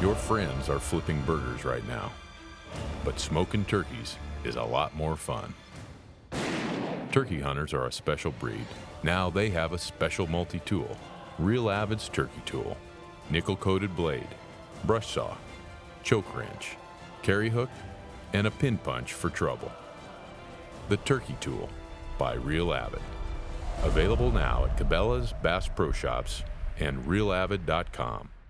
Your friends are flipping burgers right now, but smoking turkeys is a lot more fun. Turkey hunters are a special breed. Now they have a special multi-tool, Real Avid's Turkey Tool. Nickel-coated blade, brush saw, choke wrench, carry hook, and a pin punch for trouble. The Turkey Tool by Real Avid. Available now at Cabela's, Bass Pro Shops, and realavid.com.